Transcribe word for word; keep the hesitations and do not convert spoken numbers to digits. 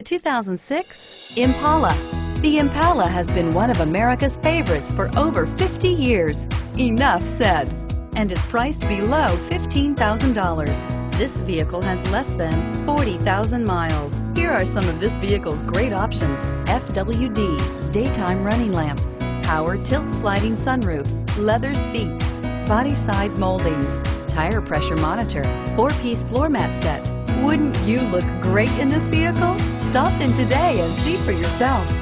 two thousand six Impala. The Impala has been one of America's favorites for over fifty years. Enough said. And is priced below fifteen thousand dollars. This vehicle has less than forty thousand miles. Here are some of this vehicle's great options: F W D, daytime running lamps, power tilt sliding sunroof, leather seats, body side moldings, tire pressure monitor, four-piece floor mat set. Wouldn't you look great in this vehicle? Stop in today and see for yourself.